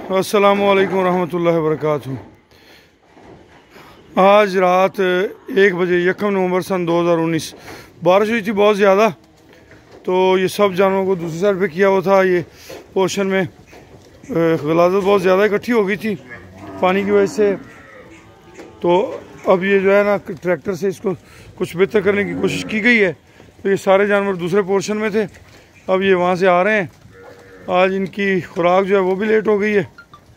السلام علیکم ورحمۃ اللہ وبرکاتہ۔ آج رات 1 بجے 1 نومبر سن 2019 بارش ہوئی تھی بہت زیادہ، تو یہ سب جانوروں کو دوسری سائڈ پہ کیا ہوا تھا۔ یہ پورشن میں غلاظت بہت زیادہ اکٹھی ہو گئی تھی پانی کی وجہ سے، تو اب یہ جو ہے نا ٹریکٹر سے اس کو کچھ بہتر کرنے کی کوشش کی گئی ہے۔ تو یہ سارے جانور دوسرے پورشن میں تھے، اب یہ وہاں سے آ رہے ہیں۔ آج ان کی خوراک جو ہے وہ بھی لیٹ ہو گئی ہے۔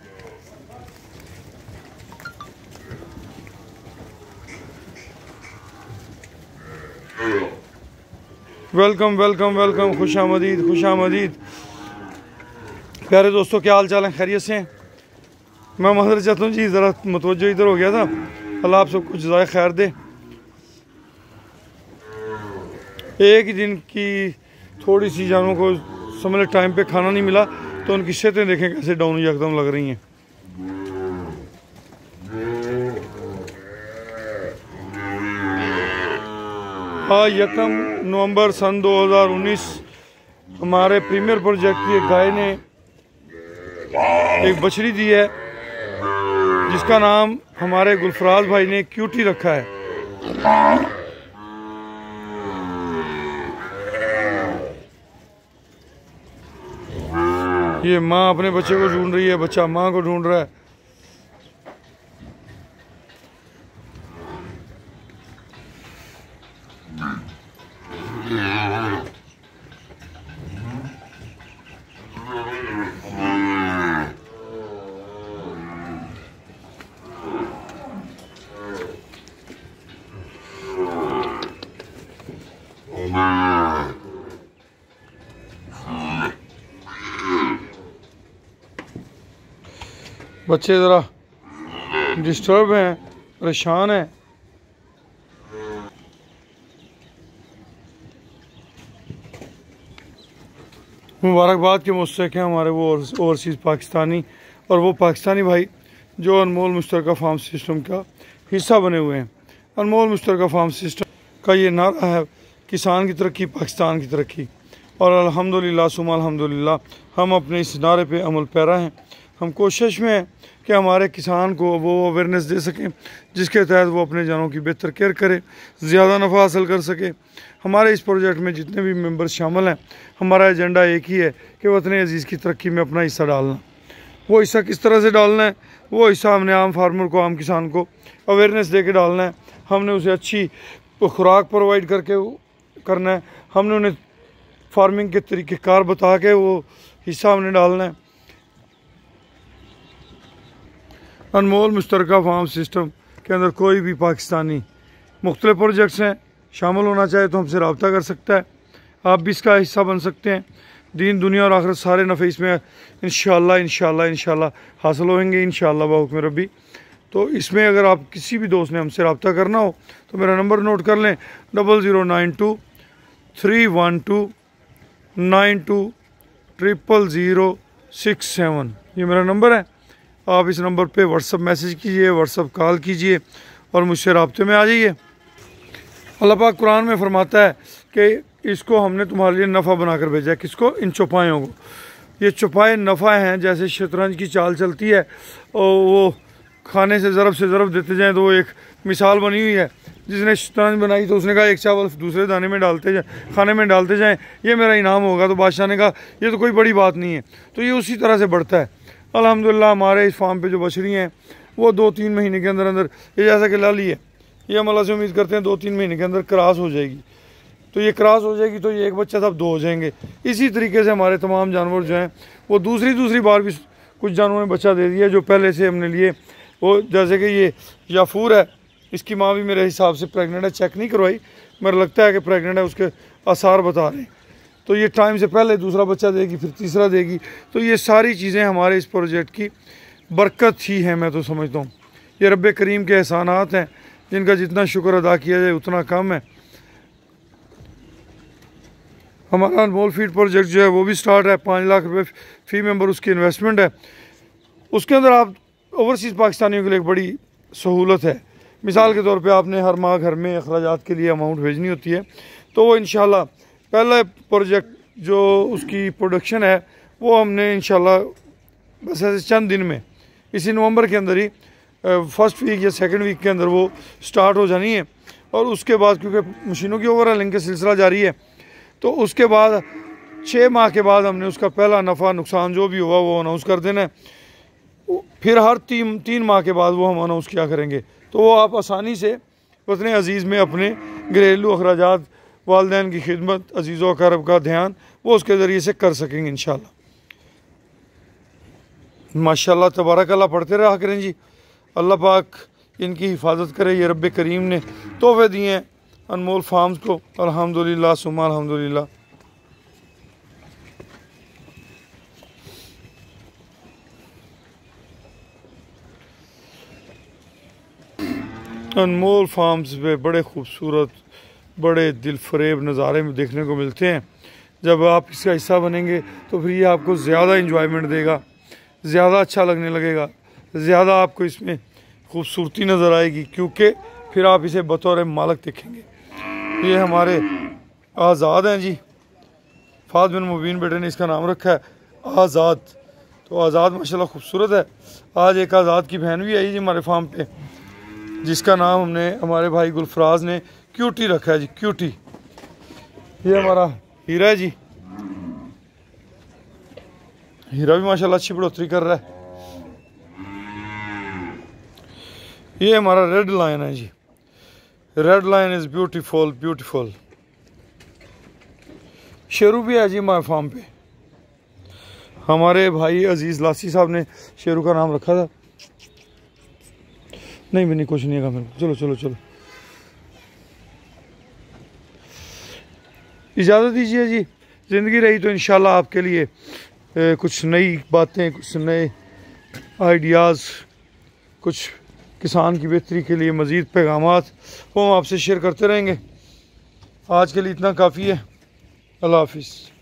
ویلکم ویلکم ویلکم، خوش آمدید خوش آمدید پیارے دوستوں، کیا حال چال ہیں؟ خیریت سے ہیں؟ میں معذرت چاہتا ہوں جی، ذرا متوجہ ادھر ہو گیا تھا۔ اللہ آپ سب کو جزائے خیر دے۔ ایک ہی دن کی تھوڑی سی جانوروں کو سمجھ ٹائم پہ کھانا نہیں ملا، تو ان کی صحتیں دیکھیں کیسے ڈاؤن یکدم لگ رہی ہیں۔ آج 1 نومبر سن 2019 ہمارے پریمیئر پروجیکٹ کی ایک گائے نے ایک بچڑی دی ہے، جس کا نام ہمارے گلفراز بھائی نے کیوٹی رکھا ہے۔ یہ ماں اپنے بچے کو ڈھونڈ رہی ہے، بچہ ماں کو ڈھونڈ رہا ہے۔ بچے ذرا ڈسٹرب ہیں، پریشان ہیں۔ مبارکباد کے مستحق ہیں ہمارے وہ اوورسیز پاکستانی، اور وہ پاکستانی بھائی جو انمول مشترکہ فارم سسٹم کا حصہ بنے ہوئے ہیں۔ انمول مشترکہ فارم سسٹم کا یہ نعرہ ہے، کسان کی ترقی پاکستان کی ترقی، اور الحمدللہ ثم الحمدللہ ہم اپنے اس نعرے پہ عمل پیرا ہیں۔ ہم کوشش میں ہیں کہ ہمارے کسان کو وہ اویئرنیس دے سکیں جس کے تحت وہ اپنے جانوروں کی بہتر کیئر کرے، زیادہ نفع حاصل کر سکے۔ ہمارے اس پروجیکٹ میں جتنے بھی ممبرز شامل ہیں، ہمارا ایجنڈا ایک ہی ہے کہ وطن عزیز کی ترقی میں اپنا حصہ ڈالنا۔ وہ حصہ کس طرح سے ڈالنا ہے؟ وہ حصہ ہم نے عام فارمر کو، عام کسان کو اویئرنیس دے کے ڈالنا ہے۔ ہم نے اسے اچھی خوراک پرووائڈ کر کے کرنا ہے۔ ہم نے انہیں فارمنگ کے طریقہ کار بتا کے وہ حصہ ہم نے ڈالنا ہے۔ انمول مشترکہ فارم سسٹم کے اندر کوئی بھی پاکستانی مختلف پروجیکٹس ہیں، شامل ہونا چاہے تو ہم سے رابطہ کر سکتا ہے۔ آپ بھی اس کا حصہ بن سکتے ہیں۔ دین دنیا اور آخرت سارے نفع اس میں انشاءاللہ حاصل ہوئیں گے انشاءاللہ بحکم ربی۔ تو اس میں اگر آپ کسی بھی دوست نے ہم سے رابطہ کرنا ہو تو میرا نمبر نوٹ کر لیں، 0092 312 92 00067۔ یہ میرا نمبر ہے۔ آپ اس نمبر پہ واٹس اپ میسیج کیجئے، واٹس اپ کال کیجئے اور مجھ سے رابطے میں آ جائیے۔ اللہ پاک قرآن میں فرماتا ہے کہ اس کو ہم نے تمہارے لیے نفع بنا کر بھیجا ہے۔ کس کو؟ ان چوپایوں کو۔ یہ چوپائے نفع ہیں، جیسے شطرنج کی چال چلتی ہے اور وہ کھانے سے ضرب دیتے جائیں، تو وہ ایک مثال بنی ہوئی ہے۔ جس نے شطرنج بنائی تو اس نے کہا ایک چاول دوسرے دانے میں ڈالتے جائیں، کھانے میں ڈالتے جائیں، یہ میرا انعام ہوگا۔ تو بادشاہ نے کہا یہ تو کوئی بڑی بات نہیں ہے۔ تو یہ اسی طرح سے بڑھتا ہے۔ الحمدللہ ہمارے اس فارم پہ جو بچڑی ہیں وہ 2-3 مہینے کے اندر یہ جیسا کہ لالی ہے، یہ ہم اللہ سے امید کرتے ہیں 2-3 مہینے کے اندر کراس ہو جائے گی۔ تو یہ کراس ہو جائے گی تو یہ ایک بچہ تب 2 ہو جائیں گے۔ اسی طریقے سے ہمارے تمام جانور جو ہیں وہ دوسری بار بھی کچھ جانوروں نے بچہ دے دیا جو پہلے سے ہم نے لیے۔ وہ جیسے کہ یہ یافور ہے، اس کی ماں بھی میرے حساب سے پریگننٹ ہے، چیک نہیں کروائی، میرا لگتا ہے کہ پریگننٹ ہے، اس کے آثار بتا رہے ہیں۔ تو یہ ٹائم سے پہلے دوسرا بچہ دے گی، پھر تیسرا دے گی۔ تو یہ ساری چیزیں ہمارے اس پروجیکٹ کی برکت ہی ہیں، میں تو سمجھتا ہوں یہ رب کریم کے احسانات ہیں جن کا جتنا شکر ادا کیا جائے اتنا کم ہے۔ ہمارا انمول فیڈ پروجیکٹ جو ہے وہ بھی سٹارٹ ہے، 5 لاکھ روپے فی ممبر اس کی انویسٹمنٹ ہے۔ اس کے اندر آپ اوورسیز پاکستانیوں کے لیے ایک بڑی سہولت ہے۔ مثال کے طور پہ آپ نے ہر ماہ گھر میں اخراجات کے لیے اماؤنٹ بھیجنی ہوتی ہے، تو وہ انشاءاللہ پہلا پروجیکٹ جو اس کی پروڈکشن ہے وہ ہم نے انشاءاللہ बस ऐसे चंद दिन में, इसी नवंबर के अंदर ही फर्स्ट वीक या सेकंड वीक के अंदर वो स्टार्ट हो जानी है। और उसके बाद क्योंकि मशीनों की ओवर हालिंग का सिलसिला जारी है, तो उसके बाद 6 माह के बाद हमने उसका पहला नफ़ा नुकसान जो भी हुआ वो अनाउंस कर देना है। फिर हर 3 माह के बाद वो हम अनाउंस किया करेंगे, तो वो आप आसानी से वतन अज़ीज़ में अपने घरेलू अखराजात, वालिदैन की खिदमत, अज़ीज़ व अक़ारब का ध्यान वो उसके ज़रिए से कर सकेंगे इंशाअल्लाह। माशाअल्लाह तबारक अल्लाह पढ़ते रहा करें जी। अल्लाह पाक इनकी हिफाजत करे। ये रब करीम ने तोहफे दिए हैं अनमोल फार्म्स को, अल्हम्दुलिल्लाह सुम्मा अल्हम्दुलिल्लाह। अनमोल फार्म्स पे बड़े खूबसूरत, बड़े दिल फरेब नज़ारे में देखने को मिलते हैं। जब आप इसका हिस्सा बनेंगे तो फिर ये आपको ज़्यादा इंजॉयमेंट देगा, ज़्यादा अच्छा लगने लगेगा, ज़्यादा आपको इसमें खूबसूरती नज़र आएगी, क्योंकि फिर आप इसे बतौर मालिक देखेंगे। ये हमारे आज़ाद हैं जी, फाद बिन मुबीन बेटे ने इसका नाम रखा है आज़ाद। तो आज़ाद माशाल्लाह खूबसूरत है। आज एक आज़ाद की बहन भी आई जी हमारे फार्म पे, जिसका नाम हमने हमारे भाई गुलफराज ने क्यूटी रखा है जी, क्यूटी। ये हमारा हीरा है जी, हीरा भी माशाल्लाह अच्छी बढ़ोतरी कर रहा है। ये हमारा रेड लायन है जी, red lion is beautiful beautiful. Sheru भी है जी हमारे फार्म पे। हमारे भाई अजीज़ लासी साहब ने शेरू का नाम रखा था। नहीं भी नहीं, कुछ नहीं है मेरे को। चलो चलो चलो, इजाज़त दीजिए जी। ज़िंदगी रही तो इंशाल्लाह आपके लिए कुछ नई बातें, कुछ नए आइडियाज़, कुछ किसान की बेहतरी के लिए मज़ीद पैगामात वो हम आपसे शेयर करते रहेंगे। आज के लिए इतना काफ़ी है। अल्लाह हाफिज़।